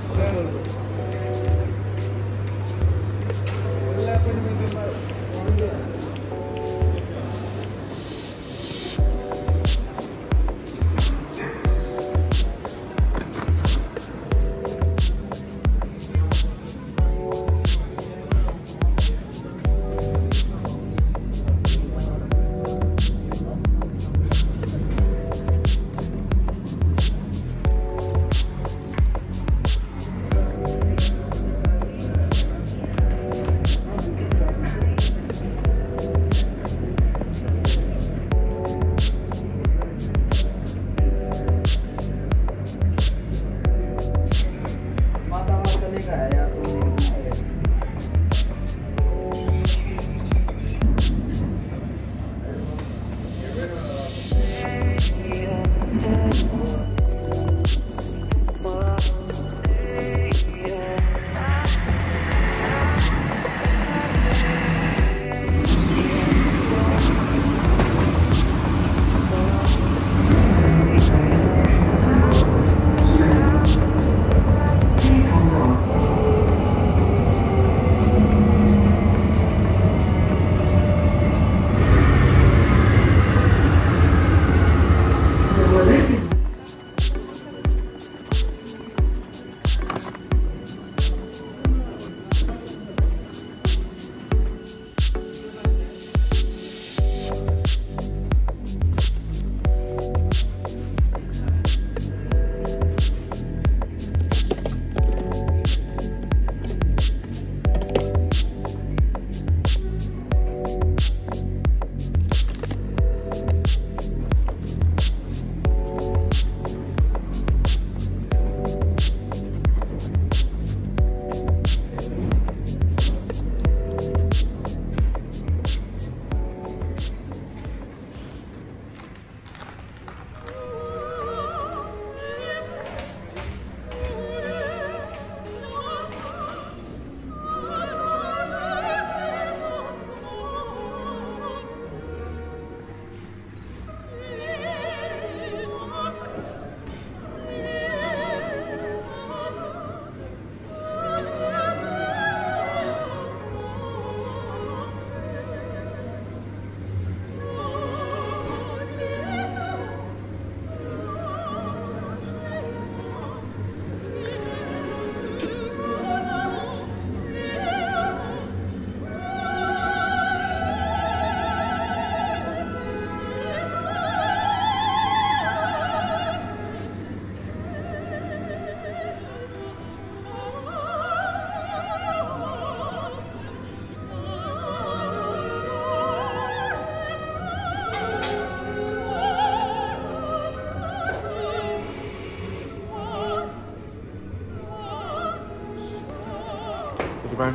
Bye.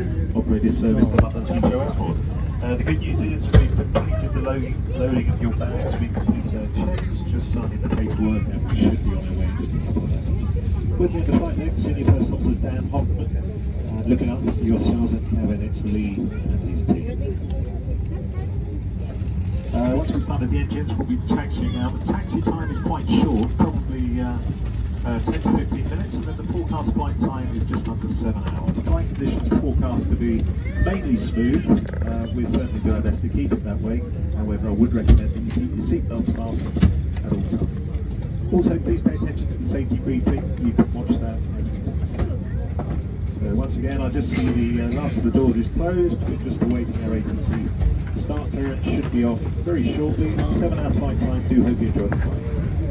operated service to London Heathrow Airport. The good news is we've completed the loading of your bags. We completed checks, just signing the paperwork, and we should be on our way in just a couple of hours. Working at the flight deck, Senior First Officer Dan Hoffman, and looking up for yourselves at cabin, it's Lee and his team. Once we started the engines, we'll be taxiing now. The taxi time is quite short, probably 10 to 15 minutes, and then the forecast flight time is just under 7 hours. Flight conditions are forecast to be mainly smooth. We certainly do our best to keep it that way. However, I would recommend that you keep your seatbelts fastened at all times. Also, please pay attention to the safety briefing. You can watch that as we taxi. So once again, I just see the last of the doors is closed. We're just awaiting our ATC. The start clearance should be off very shortly. 7-hour flight time. Do hope you enjoy the flight.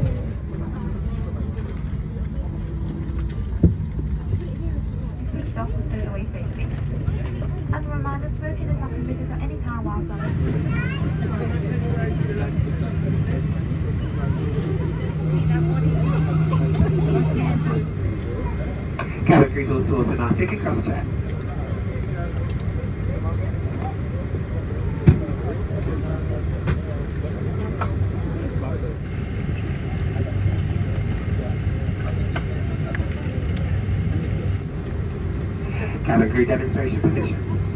As a reminder, smoking is not permitted at any time while flying. Cabin crew doors to now taking cross check. Cabin crew demonstration position.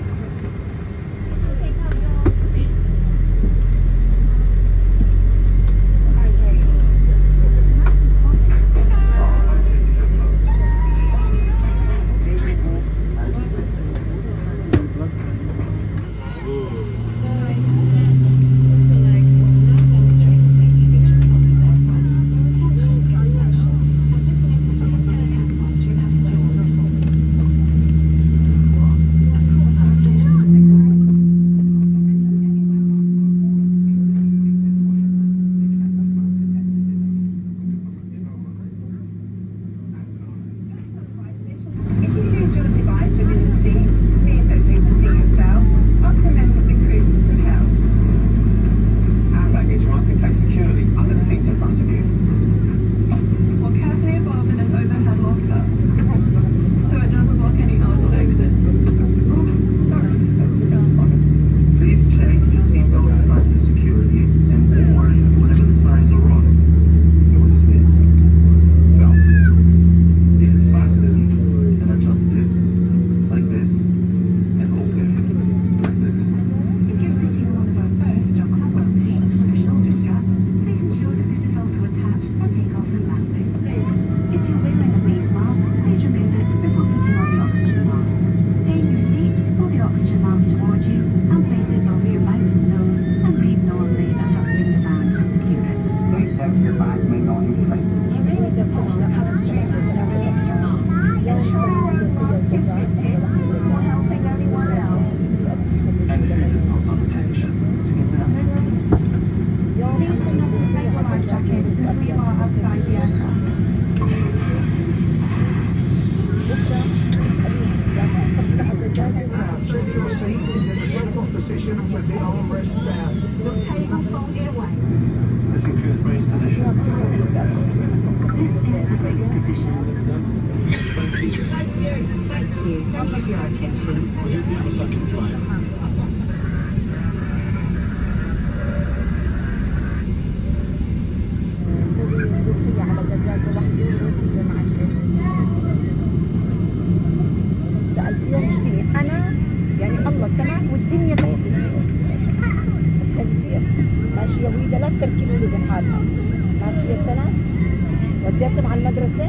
وديتهم على المدرسة؟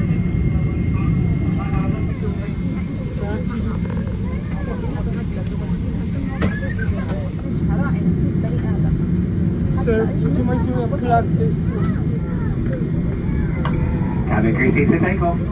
Sir, would you mind doing a practice? Cabin crew seats to take off.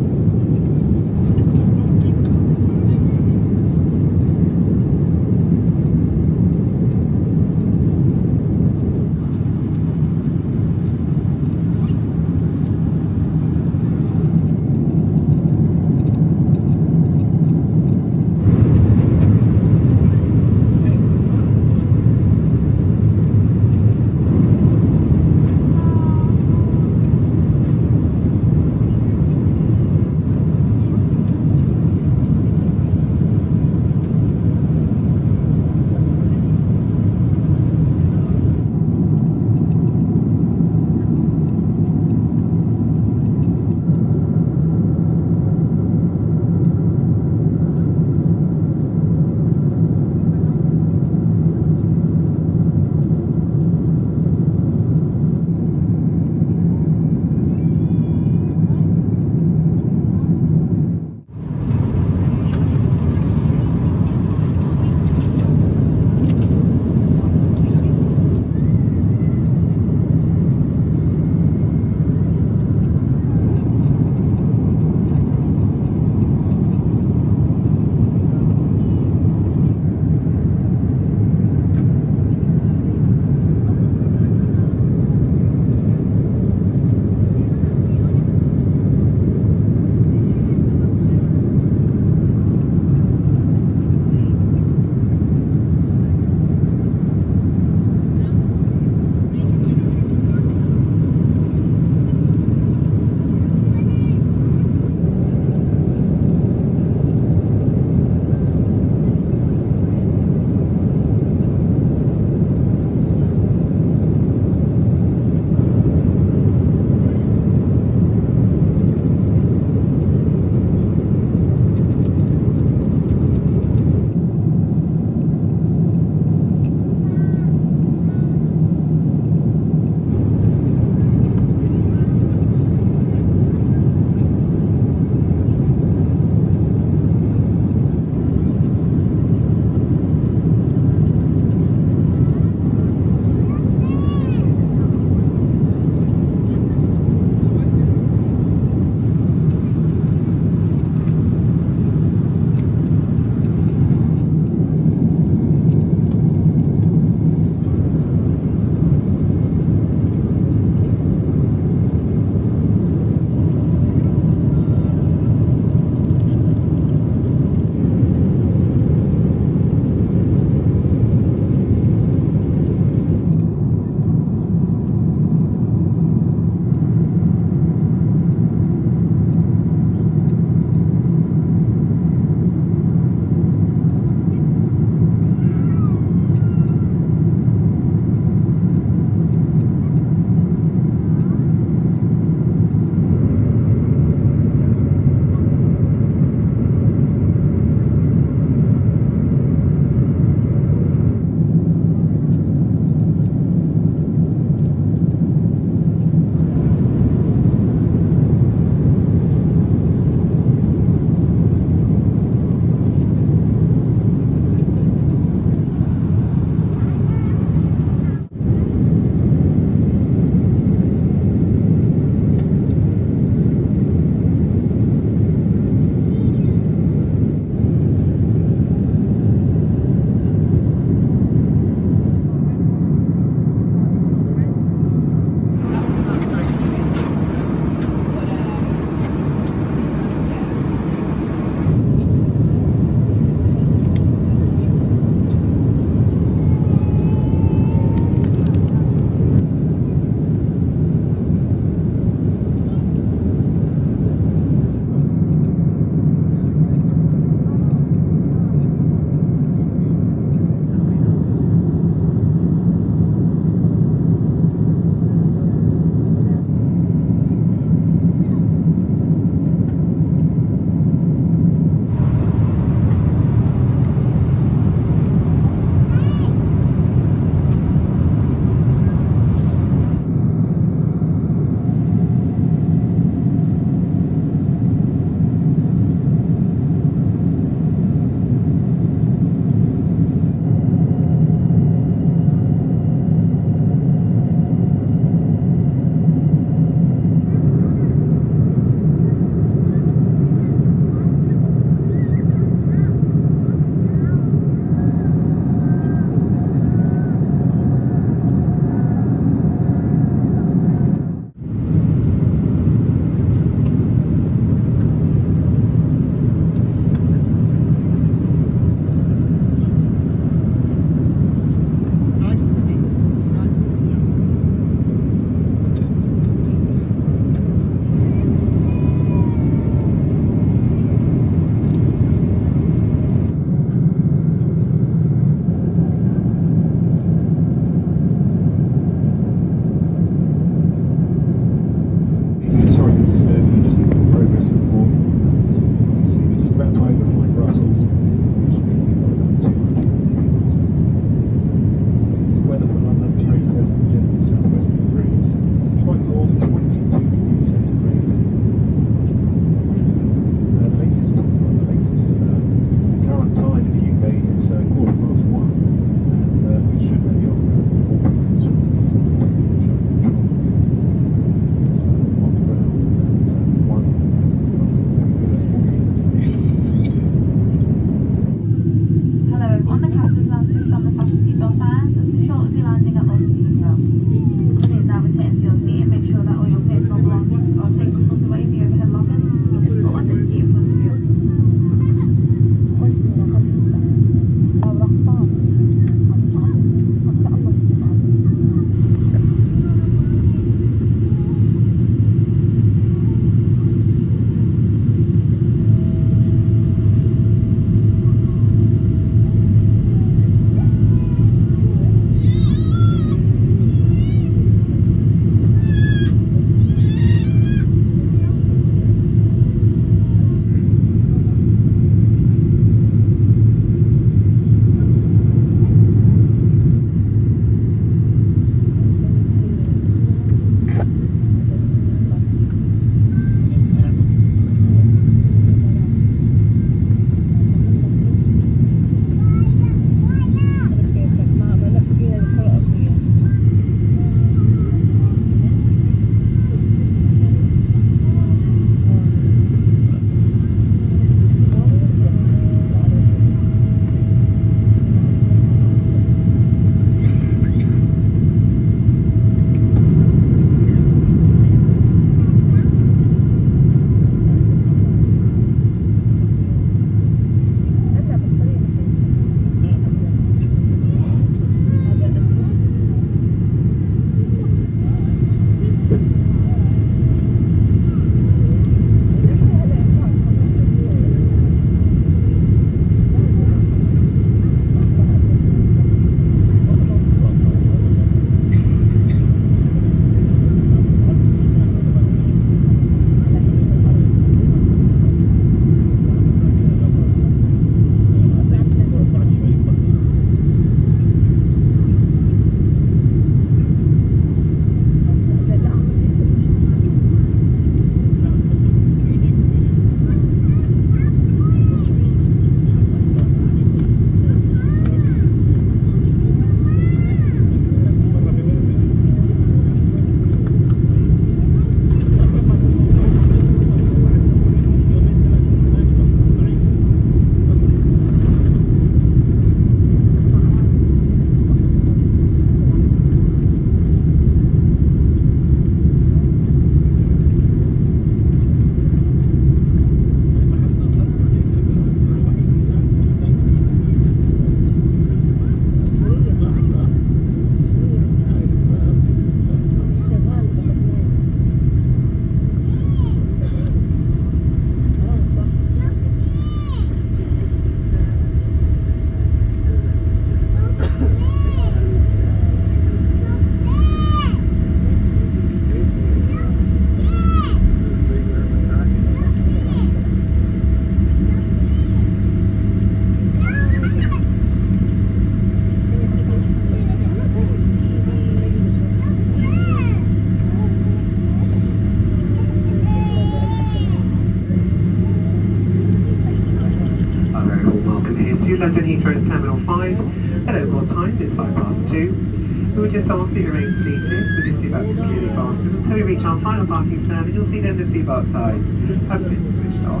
London Heathrow is Terminal 5. The local time is 2:05. We would just ask that you remain seated with your seatbelt securely fastened until we reach our final parking stand, and you'll see then the seatbelt signs have been switched off.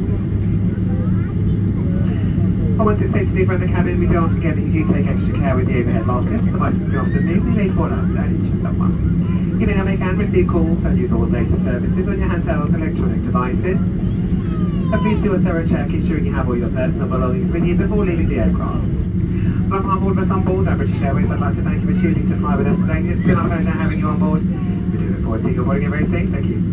And once it's safe to leave from the cabin, we do ask again that you do take extra care with the overhead baskets. The items can often move, they may fall out and injure someone. You may now make and receive calls and use all data services on your handheld electronic devices. And please do a thorough check, ensuring you have all your personal belongings with you before leaving the aircraft. On behalf of all of us on board at British Airways, I'd like to thank you for choosing to fly with us today. It's been our pleasure having you on board. We do look forward to seeing you boarding it very soon. Thank you.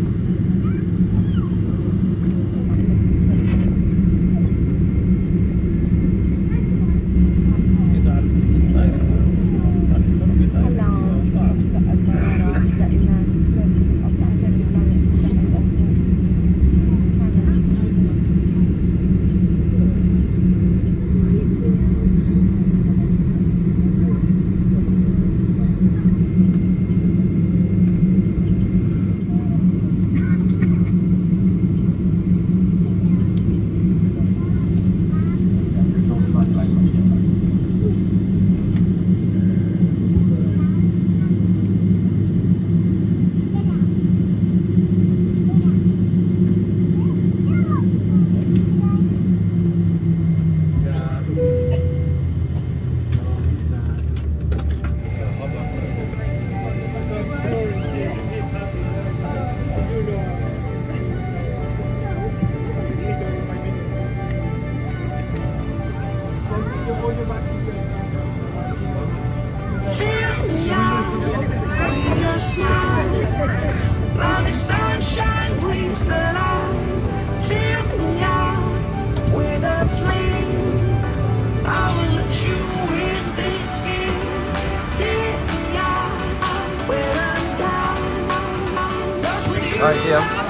Right, yeah.